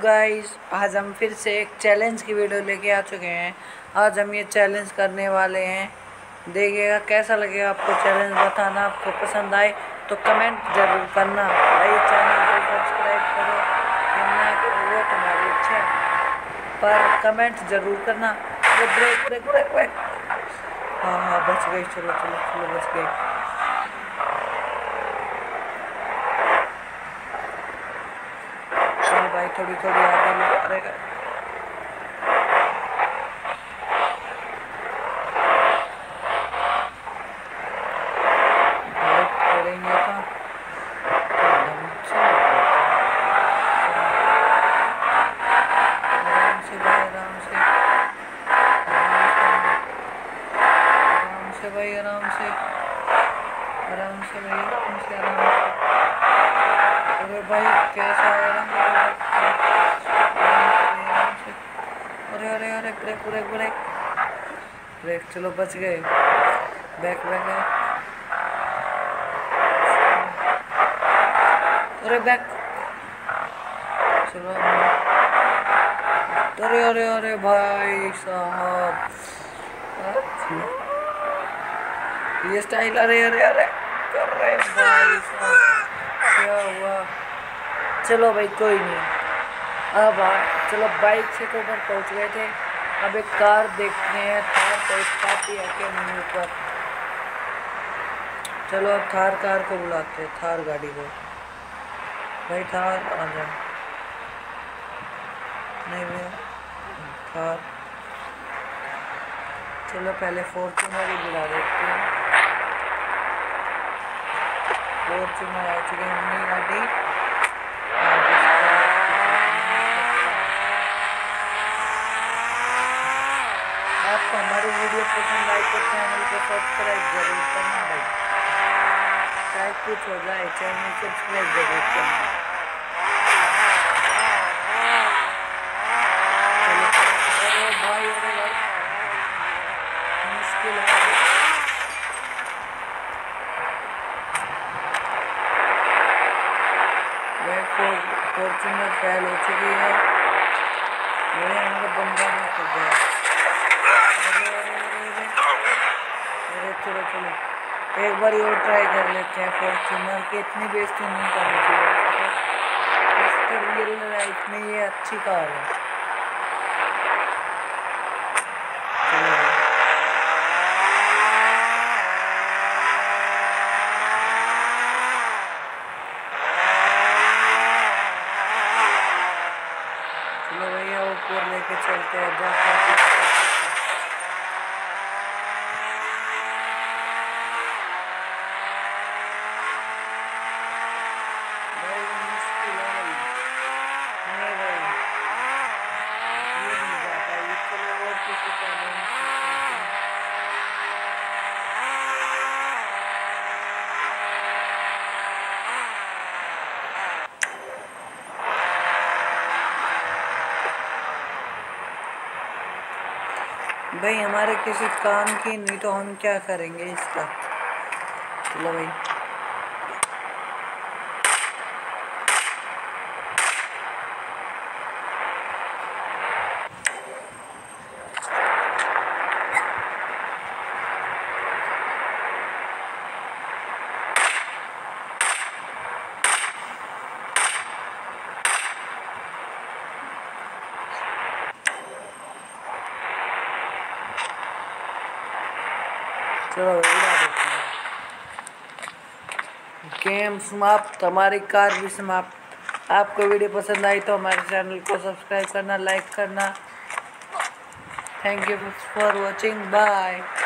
Guys, आज हम फिर से एक चैलेंज की वीडियो लेके आ चुके हैं। आज हम ये चैलेंज करने वाले हैं, देखिएगा कैसा लगेगा आपको। चैलेंज बताना, आपको पसंद आए तो कमेंट जरूर करना। भाई चैनल को सब्सक्राइब करो, करना वो तुम्हारी इच्छा है, पर कमेंट जरूर करना। Break break break break. हाँ बच गई, चलो चलो चलो बच गई। भाई थोड़ी थोड़ी आगे ले करेगा। करेंगे तो आराम से भाई, आराम से आराम से भाई, आराम से आराम से भाई, आराम से आराम से। अरे भाई कैसा आराम से। अरे अरे अरे ब्रेक ब्रेक ब्रेक ब्रेक। चलो बच गए। बैक बैक है। अरे बैक। चलो अरे अरे अरे भाई साहब, ये स्टाइल। अरे अरे अरे कर रहे भाई साहब, क्या हुआ। चलो भाई कोई नहीं। अब चलो बाइक से तो ऊपर पहुंच गए थे, अब एक कार देखते हैं। थार पहुंच पाती है क्या नहीं ऊपर। चलो अब थार कार को बुलाते हैं, थार गाड़ी को। भाई थार आ जाए। नहीं भैया थार। चलो पहले फॉर्च्यूनर ही बुला देते हैं। फॉर्च्यूनर आ चुकी है अपनी गाड़ी। आपको हमारी वीडियो पसंद आई तो चैनल को सब्सक्राइब जरूर करना भाई, चाहे कुछ हो जाए चैनल सब्सक्राइब जरूर करना। चलो अरे भाई, अरे भाई मुश्किल है। फॉर्च्यूनर फेल हो चुकी है। मेरे हमारा बंदा ना कर गया। अरे चलो चलो एक बार और ट्राई कर लेते हैं। फॉर्च्यूनर की इतनी बेइज्जती नहीं करनी चाहिए, रियल लाइफ में ये अच्छी कार है। चलो भैया ऊपर लेके चलते हैं। भाई हमारे किसी काम की नहीं तो हम क्या करेंगे इसका। चलो भाई चलो उड़ा देते हैं। गेम समाप्त, हमारी कार भी समाप्त। आपको वीडियो पसंद आई तो हमारे चैनल को सब्सक्राइब करना, लाइक करना। Thank you for watching, bye.